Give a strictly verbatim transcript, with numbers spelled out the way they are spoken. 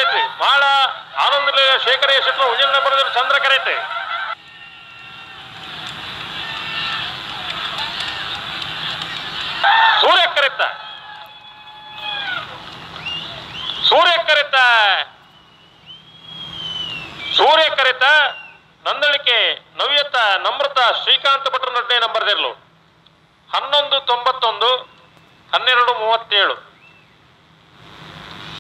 ಕರೆಯಿಟ್ರಿ ಮಾಳ ಆನಂದ ಶೇಖರ ಶೆಟ್ರು ಉಜಿಲ್ ಬರೆದ್ರು ಚಂದ್ರ ಕರೆಯಿಟ್ರಿ ಸೂರ್ಯ ಕರೆತ ಸೂರ್ಯ ಕರೆತ ಸೂರ್ಯ ಕರೆತ ನಂದಳಿಕೆ ನವ್ಯತ ನಮ್ರತ ಶ್ರೀಕಾಂತ್ ಭಟ್ರು ನಡ್ಡೆ ನಂಬರ್ ದೇರ್ಲು ಹನ್ನೊಂದು ತೊಂಬತ್ತೊಂದು ಹನ್ನೆರಡು ಮೂವತ್ತೇಳು